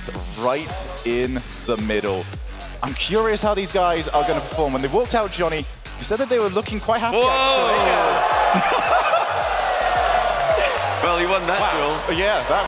right in the middle. I'm curious how these guys are going to perform. When they walked out, Johnny, you said that they were looking quite happy. Whoa! Well, he won that duel. Yeah, that